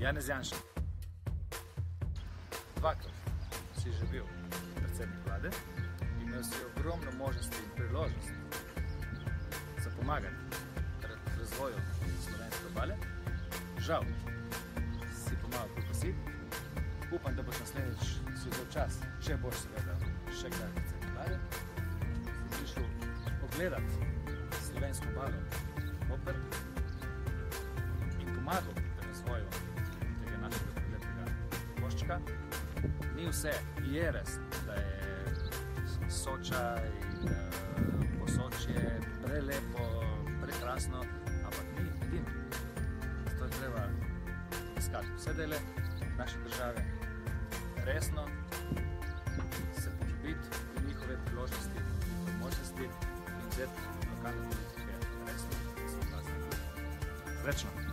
Janez Janša. Dvakrat si že bil predsednik vlade, imel si ogromno možnosti in priložnosti za pomagati razvoju slovenske obale. Žal si pomagal kot si. Upam, da boš naslednjič si vzel čas, če boš seveda še kdaj predsednik vlade, si prišel ogledati slovensko obalo Koper in pomagal pri razvoju tega našega prelepega koščka. Ni vse, je res, da je Soča in Posočje prelepo, prekrasno, ampak ni edino. Zato je treba iskati vse dele naše države resno, se poglobiti v njihove priložnosti, njihove možnosti in vzeti lokalne politike resno in se vlasti. Srečno!